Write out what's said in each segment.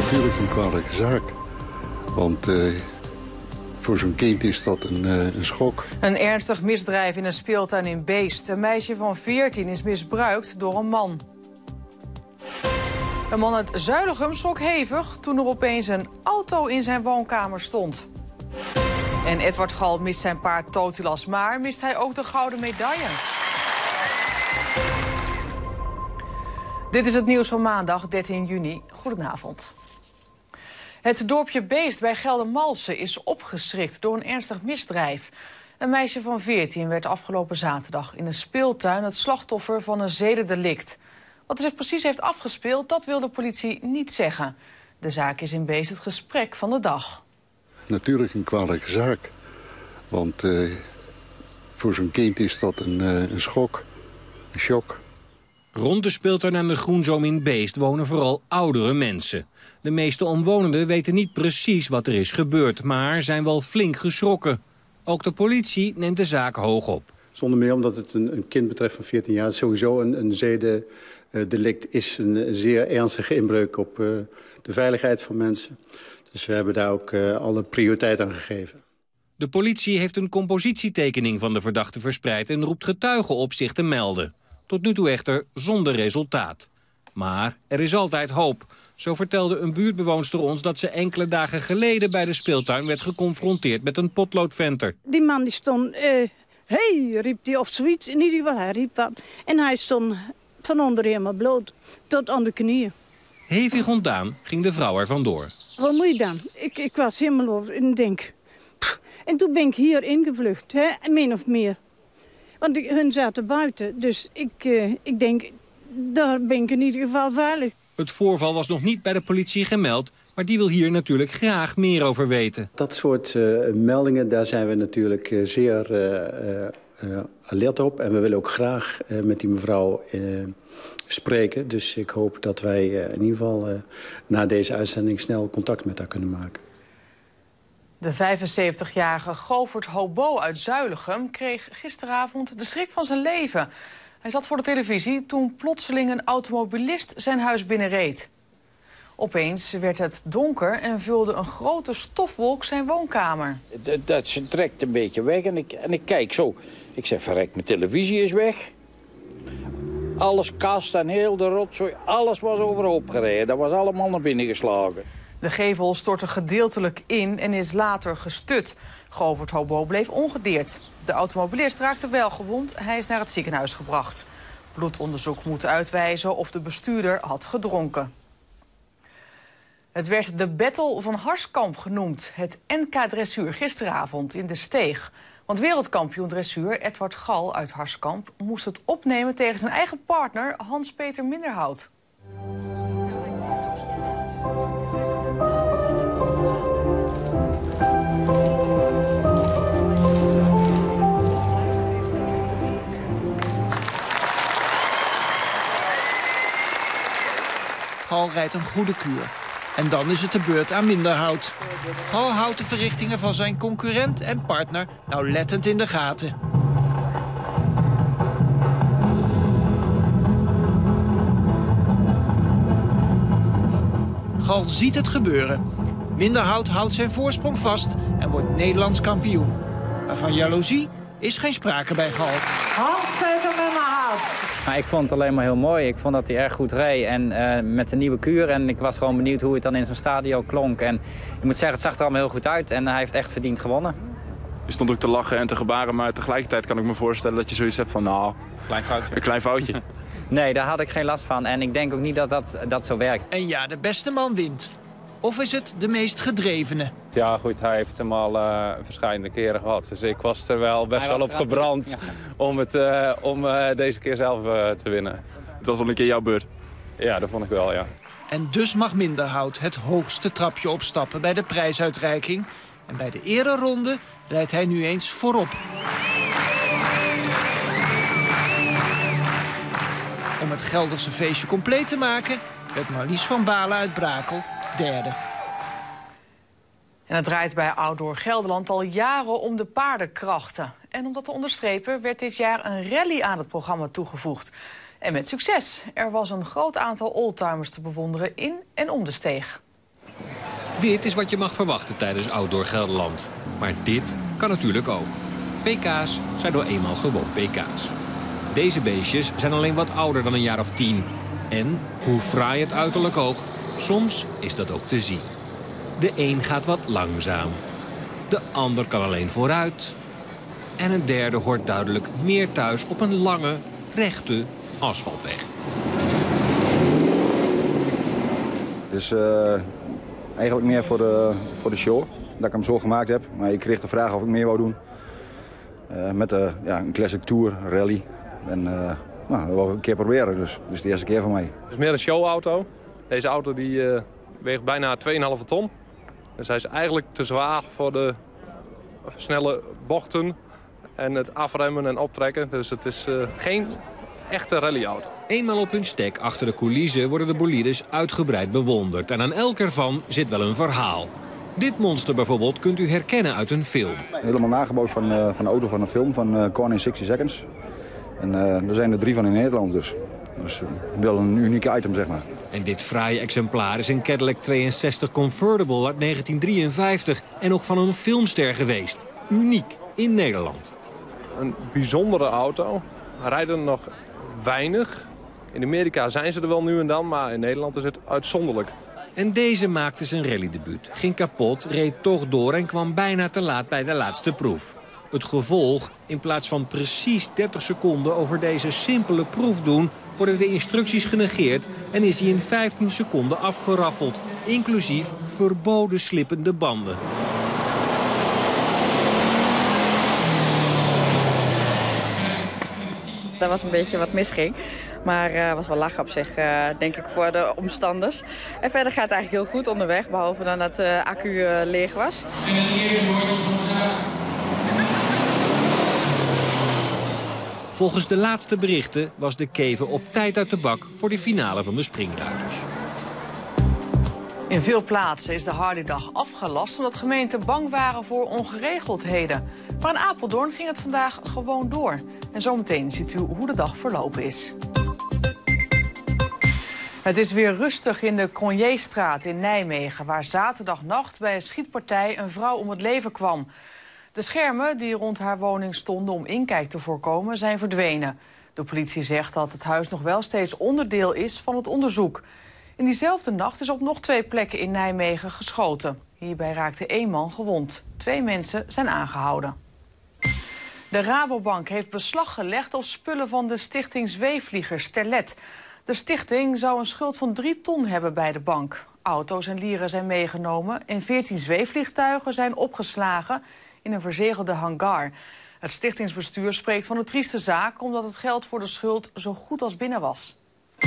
Natuurlijk een kwalijke zaak. Want voor zo'n kind is dat een schok. Een ernstig misdrijf in een speeltuin in Beest. Een meisje van 14 is misbruikt door een man. Een man uit Zuilichem schrok hevig toen er opeens een auto in zijn woonkamer stond. En Edward Gal mist zijn paard Totilas, maar mist hij ook de gouden medaille. Dit is het nieuws van maandag 13 juni. Goedenavond. Het dorpje Beest bij Geldermalsen is opgeschrikt door een ernstig misdrijf. Een meisje van 14 werd afgelopen zaterdag in een speeltuin het slachtoffer van een zedendelict. Wat er zich precies heeft afgespeeld, dat wil de politie niet zeggen. De zaak is in Beest het gesprek van de dag. Natuurlijk een kwalijke zaak. Want voor zo'n kind is dat een schok, een shock. Rond de speeltuin aan de Groenzoom in Beest wonen vooral oudere mensen. De meeste omwonenden weten niet precies wat er is gebeurd, maar zijn wel flink geschrokken. Ook de politie neemt de zaak hoog op. Zonder meer omdat het een kind betreft van 14 jaar. Sowieso een zedendelict is een zeer ernstige inbreuk op de veiligheid van mensen. Dus we hebben daar ook alle prioriteit aan gegeven. De politie heeft een compositietekening van de verdachte verspreid en roept getuigen op zich te melden. Tot nu toe echter zonder resultaat. Maar er is altijd hoop. Zo vertelde een buurtbewoonster ons dat ze enkele dagen geleden bij de speeltuin werd geconfronteerd met een potloodventer. Die man die stond, hey, riep hij of zoiets. In ieder geval, hij riep wat. En hij stond van onder helemaal bloot, tot aan de knieën. Hevig ontdaan ging de vrouw er vandoor. Wat moet je dan? Ik was helemaal over en denk. En toen ben ik hier ingevlucht, hè, min of meer. Want hun zaten buiten, dus ik denk, daar ben ik in ieder geval veilig. Het voorval was nog niet bij de politie gemeld, maar die wil hier natuurlijk graag meer over weten. Dat soort meldingen, daar zijn we natuurlijk zeer alert op. En we willen ook graag met die mevrouw spreken. Dus ik hoop dat wij in ieder geval na deze uitzending snel contact met haar kunnen maken. De 75-jarige Govert Hobo uit Zuilichem kreeg gisteravond de schrik van zijn leven. Hij zat voor de televisie toen plotseling een automobilist zijn huis binnenreed. Opeens werd het donker en vulde een grote stofwolk zijn woonkamer. Dat trekt een beetje weg en ik kijk zo. Ik zeg, verrek, mijn televisie is weg. Alles, kast en heel de rotzooi, alles was overhoop gereden. Dat was allemaal naar binnen geslagen. De gevel stortte gedeeltelijk in en is later gestut. Govert Hobo bleef ongedeerd. De automobilist raakte wel gewond. Hij is naar het ziekenhuis gebracht. Bloedonderzoek moet uitwijzen of de bestuurder had gedronken. Het werd de Battle van Harskamp genoemd. Het NK-dressuur gisteravond in de Steeg. Want wereldkampioen dressuur Edward Gal uit Harskamp moest het opnemen tegen zijn eigen partner Hans-Peter Minderhout. Gal rijdt een goede kuur. En dan is het de beurt aan Minderhout. Gal houdt de verrichtingen van zijn concurrent en partner nauwlettend in de gaten. Gal ziet het gebeuren. Minderhout houdt zijn voorsprong vast en wordt Nederlands kampioen. Maar van jaloezie is geen sprake bij Gal. Hans-Peter Minderhout. Maar ik vond het alleen maar heel mooi. Ik vond dat hij erg goed reed en met de nieuwe kuur. En ik was gewoon benieuwd hoe het dan in zo'n stadion klonk. En ik moet zeggen, het zag er allemaal heel goed uit. En hij heeft echt verdiend gewonnen. Je stond ook te lachen en te gebaren, maar tegelijkertijd kan ik me voorstellen dat je zoiets hebt van, nou, een klein foutje. Nee, daar had ik geen last van. En ik denk ook niet dat zo werkt. En ja, de beste man wint. Of is het de meest gedrevene? Ja, goed, hij heeft hem al verschillende keren gehad. Dus ik was er wel best wel op gebrand om deze keer zelf te winnen. Het was wel een keer jouw beurt. Ja, dat vond ik wel, ja. En dus mag Minderhout het hoogste trapje opstappen bij de prijsuitreiking. En bij de ereronde rijdt hij nu eens voorop. Om het Gelderse feestje compleet te maken werd Marlies van Balen uit Brakel derde. En het draait bij Outdoor Gelderland al jaren om de paardenkrachten. En om dat te onderstrepen werd dit jaar een rally aan het programma toegevoegd. En met succes. Er was een groot aantal oldtimers te bewonderen in en om de Steeg. Dit is wat je mag verwachten tijdens Outdoor Gelderland. Maar dit kan natuurlijk ook. PK's zijn nou eenmaal gewoon PK's. Deze beestjes zijn alleen wat ouder dan een jaar of 10. En, hoe fraai het uiterlijk ook, soms is dat ook te zien. De een gaat wat langzaam. De ander kan alleen vooruit. En een derde hoort duidelijk meer thuis op een lange, rechte asfaltweg. Dus eigenlijk meer voor de show, dat ik hem zo gemaakt heb. Maar ik kreeg de vraag of ik meer wou doen. Met een classic tour, rally. En dat wil ik een keer proberen, dus het is de eerste keer voor mij. Het is meer een showauto. Deze auto die weegt bijna 2,5 ton. Dus hij is eigenlijk te zwaar voor de snelle bochten en het afremmen en optrekken. Dus het is geen echte rallyauto. Eenmaal op hun stek achter de coulissen worden de bolides uitgebreid bewonderd. En aan elk ervan zit wel een verhaal. Dit monster bijvoorbeeld kunt u herkennen uit een film. Helemaal nagebouwd van de auto van een film van Gone in 60 Seconds. En er zijn er 3 van in Nederland dus. Dat is wel een unieke item, zeg maar. En dit fraaie exemplaar is een Cadillac 62 Convertible uit 1953. En nog van een filmster geweest. Uniek in Nederland. Een bijzondere auto. Rijden nog weinig. In Amerika zijn ze er wel nu en dan, maar in Nederland is het uitzonderlijk. En deze maakte zijn rallydebuut. Ging kapot, reed toch door en kwam bijna te laat bij de laatste proef. Het gevolg, in plaats van precies 30 seconden over deze simpele proef doen, worden de instructies genegeerd en is hij in 15 seconden afgeraffeld. Inclusief verboden slippende banden. Dat was een beetje wat misging. Maar was wel lachen op zich, denk ik, voor de omstanders. En verder gaat het eigenlijk heel goed onderweg, behalve dan dat de accu leeg was. Volgens de laatste berichten was de Kever op tijd uit de bak voor de finale van de springruiters. In veel plaatsen is de Hardy-dag afgelast omdat gemeenten bang waren voor ongeregeldheden. Maar in Apeldoorn ging het vandaag gewoon door. En zometeen ziet u hoe de dag verlopen is. Het is weer rustig in de Cronjestraat in Nijmegen, waar zaterdagnacht bij een schietpartij een vrouw om het leven kwam. De schermen die rond haar woning stonden om inkijk te voorkomen zijn verdwenen. De politie zegt dat het huis nog wel steeds onderdeel is van het onderzoek. In diezelfde nacht is op nog 2 plekken in Nijmegen geschoten. Hierbij raakte 1 man gewond. 2 mensen zijn aangehouden. De Rabobank heeft beslag gelegd op spullen van de stichting Zweefvliegers Terlet. De stichting zou een schuld van 3 ton hebben bij de bank. Auto's en lieren zijn meegenomen en 14 zweefvliegtuigen zijn opgeslagen in een verzegelde hangar. Het stichtingsbestuur spreekt van een trieste zaak omdat het geld voor de schuld zo goed als binnen was.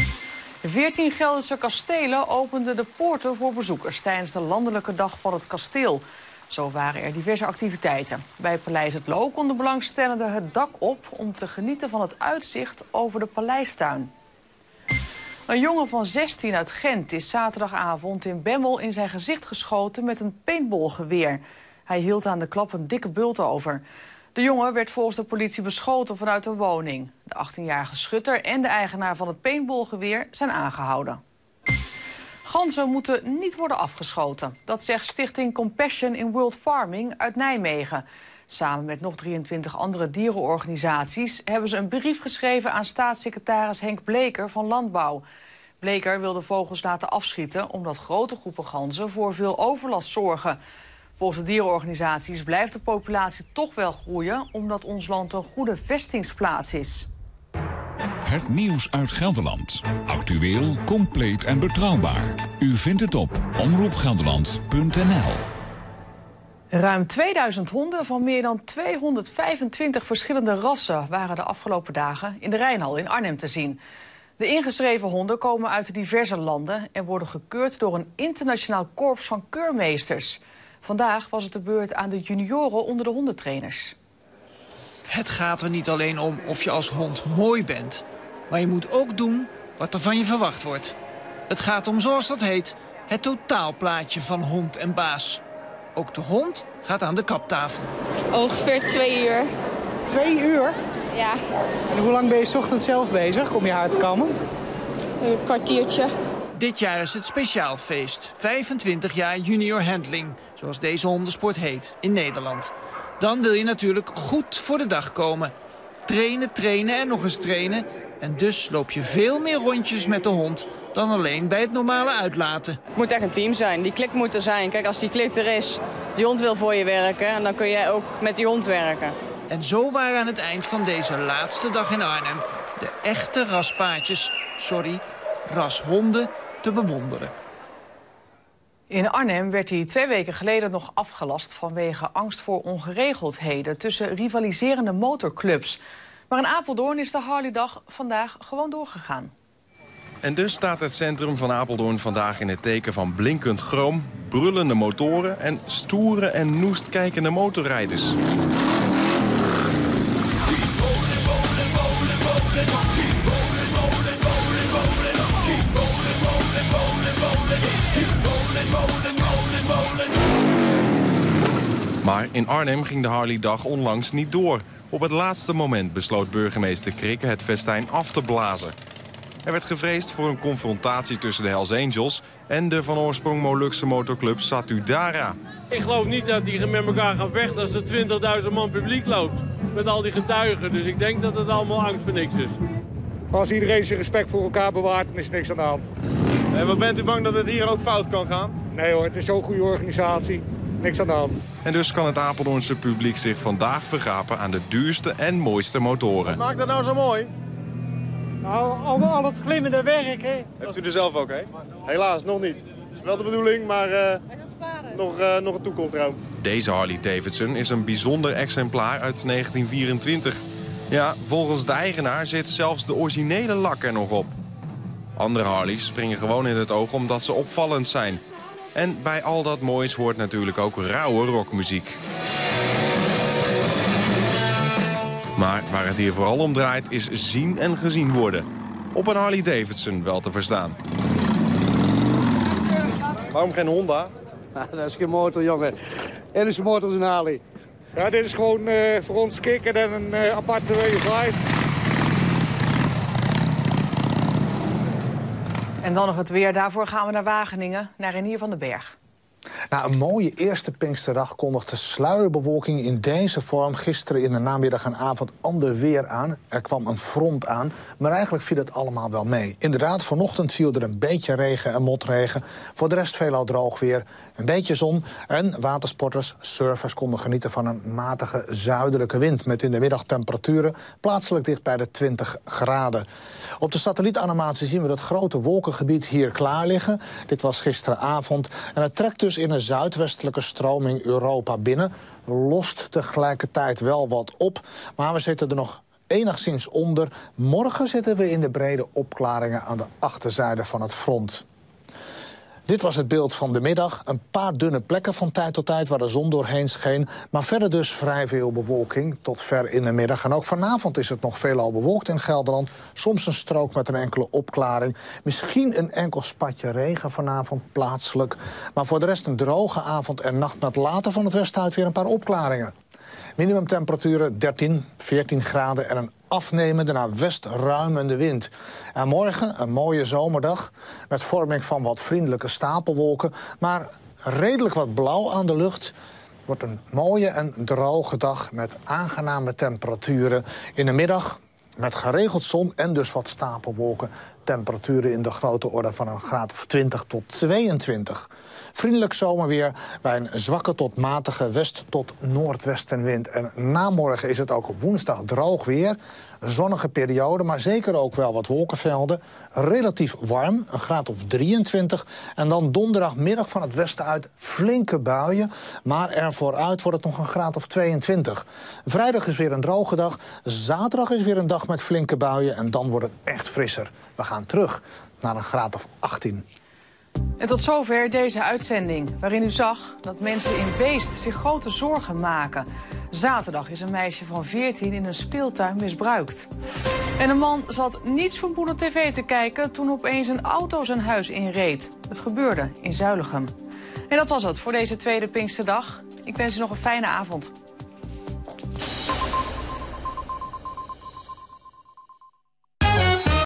14 Gelderse kastelen openden de poorten voor bezoekers tijdens de landelijke dag van het kasteel. Zo waren er diverse activiteiten. Bij Paleis Het Loo konden belangstellenden het dak op om te genieten van het uitzicht over de paleistuin. Een jongen van 16 uit Gent is zaterdagavond in Bemmel in zijn gezicht geschoten met een paintballgeweer. Hij hield aan de klap een dikke bult over. De jongen werd volgens de politie beschoten vanuit een woning. De 18-jarige schutter en de eigenaar van het paintballgeweer zijn aangehouden. Ganzen moeten niet worden afgeschoten. Dat zegt stichting Compassion in World Farming uit Nijmegen. Samen met nog 23 andere dierenorganisaties hebben ze een brief geschreven aan staatssecretaris Henk Bleker van Landbouw. Bleker wil de vogels laten afschieten omdat grote groepen ganzen voor veel overlast zorgen. Volgens de dierenorganisaties blijft de populatie toch wel groeien omdat ons land een goede vestingsplaats is. Het nieuws uit Gelderland. Actueel, compleet en betrouwbaar. U vindt het op omroepgelderland.nl. Ruim 2000 honden van meer dan 225 verschillende rassen waren de afgelopen dagen in de Rijnhal in Arnhem te zien. De ingeschreven honden komen uit diverse landen en worden gekeurd door een internationaal korps van keurmeesters. Vandaag was het de beurt aan de junioren onder de hondentrainers. Het gaat er niet alleen om of je als hond mooi bent, maar je moet ook doen wat er van je verwacht wordt. Het gaat om, zoals dat heet, het totaalplaatje van hond en baas. Ook de hond gaat aan de kaptafel. Ongeveer 2 uur. 2 uur? Ja. En hoe lang ben je 's ochtends zelf bezig om je haar te kammen? Een kwartiertje. Dit jaar is het speciaal feest. 25 jaar junior handling, zoals deze hondensport heet, in Nederland. Dan wil je natuurlijk goed voor de dag komen. Trainen, trainen en nog eens trainen. En dus loop je veel meer rondjes met de hond dan alleen bij het normale uitlaten. Het moet echt een team zijn. Die klik moet er zijn. Kijk, als die klik er is, die hond wil voor je werken en dan kun jij ook met die hond werken. En zo waren aan het eind van deze laatste dag in Arnhem de echte rashonden te bewonderen. In Arnhem werd hij 2 weken geleden nog afgelast vanwege angst voor ongeregeldheden tussen rivaliserende motorclubs. Maar in Apeldoorn is de Harleydag vandaag gewoon doorgegaan. En dus staat het centrum van Apeldoorn vandaag in het teken van blinkend chroom, brullende motoren en stoere en noest kijkende motorrijders. Maar in Arnhem ging de Harleydag onlangs niet door. Op het laatste moment besloot burgemeester Krikke het festijn af te blazen. Er werd gevreesd voor een confrontatie tussen de Hells Angels en de van oorsprong Molukse motorclub Satudara. Ik geloof niet dat die met elkaar gaan vechten als er 20.000 man publiek loopt. Met al die getuigen, dus ik denk dat het allemaal angst voor niks is. Als iedereen zijn respect voor elkaar bewaart, dan is er niks aan de hand. En wat bent u bang dat het hier ook fout kan gaan? Nee hoor, het is zo'n goede organisatie. Niks aan de hand. En dus kan het Apeldoornse publiek zich vandaag vergapen aan de duurste en mooiste motoren. Wat maakt dat nou zo mooi? Nou, al het glimmende werk, hè. Heeft u er zelf ook, hè? Helaas, nog niet. Dat is wel de bedoeling, maar nog een toekomstdroom. Deze Harley Davidson is een bijzonder exemplaar uit 1924. Ja, volgens de eigenaar zit zelfs de originele lak er nog op. Andere Harleys springen gewoon in het oog omdat ze opvallend zijn. En bij al dat moois hoort natuurlijk ook rauwe rockmuziek. Maar waar het hier vooral om draait is zien en gezien worden. Op een Harley Davidson wel te verstaan. Waarom geen Honda? Dat is geen motor, jongen. En is een motor is een Harley. Ja, dit is gewoon voor ons kicken en een aparte drive. En dan nog het weer. Daarvoor gaan we naar Wageningen, naar Renier van den Berg. Nou, een mooie eerste Pinksterdag kondigt de sluierbewolking in deze vorm gisteren in de namiddag en avond ander weer aan. Er kwam een front aan, maar eigenlijk viel het allemaal wel mee. Inderdaad, vanochtend viel er een beetje regen en motregen. Voor de rest veelal droog weer, een beetje zon. En watersporters, surfers konden genieten van een matige zuidelijke wind met in de middag temperaturen plaatselijk dicht bij de 20 graden. Op de satellietanimatie zien we dat grote wolkengebied hier klaar liggen. Dit was gisteravond en het trekt dus in een zuidwestelijke stroming Europa binnen. Lost tegelijkertijd wel wat op, maar we zitten er nog enigszins onder. Morgen zitten we in de brede opklaringen aan de achterzijde van het front. Dit was het beeld van de middag. Een paar dunne plekken van tijd tot tijd waar de zon doorheen scheen. Maar verder dus vrij veel bewolking tot ver in de middag. En ook vanavond is het nog veelal bewolkt in Gelderland. Soms een strook met een enkele opklaring. Misschien een enkel spatje regen vanavond plaatselijk. Maar voor de rest een droge avond en nacht met later van het westen uit weer een paar opklaringen. Minimumtemperaturen 13, 14 graden en een afnemende naar west ruimende wind. En morgen een mooie zomerdag met vorming van wat vriendelijke stapelwolken, maar redelijk wat blauw aan de lucht. Wordt een mooie en droge dag met aangename temperaturen. In de middag met geregeld zon en dus wat stapelwolken. Temperaturen in de grote orde van een graad of 20 tot 22. Vriendelijk zomerweer bij een zwakke tot matige west- tot noordwestenwind. En na morgen is het ook op woensdag droog weer. Zonnige periode, maar zeker ook wel wat wolkenvelden. Relatief warm, een graad of 23. En dan donderdagmiddag van het westen uit flinke buien. Maar ervooruit wordt het nog een graad of 22. Vrijdag is weer een droge dag. Zaterdag is weer een dag met flinke buien. En dan wordt het echt frisser. We gaan terug naar een graad of 18. En tot zover deze uitzending, waarin u zag dat mensen in Beest zich grote zorgen maken. Zaterdag is een meisje van 14 in een speeltuin misbruikt. En een man zat niets vermoedend tv te kijken toen opeens een auto zijn huis inreed. Het gebeurde in Zuilichem. En dat was het voor deze tweede Pinksterdag. Ik wens u nog een fijne avond.